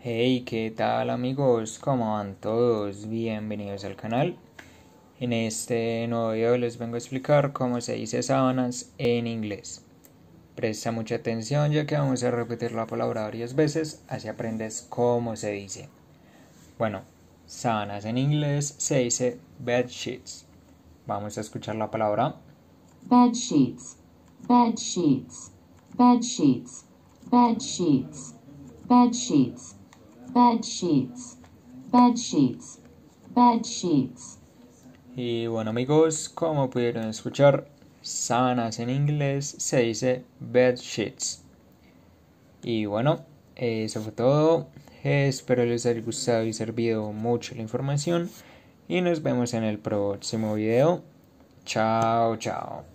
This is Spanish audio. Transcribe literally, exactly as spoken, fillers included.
Hey, ¿qué tal amigos? ¿Cómo van todos? Bienvenidos al canal. En este nuevo video les vengo a explicar cómo se dice sábanas en inglés. Presta mucha atención ya que vamos a repetir la palabra varias veces, así aprendes cómo se dice. Bueno, sábanas en inglés se dice bed sheets. Vamos a escuchar la palabra. Bed sheets, bed sheets, bed sheets, bed sheets, bed sheets, bed sheets, bed sheets, bed sheets. Y bueno amigos, como pudieron escuchar, sábanas en inglés se dice bed sheets. Y bueno, eso fue todo. Espero les haya gustado y servido mucho la información. Y nos vemos en el próximo video. Chao, chao.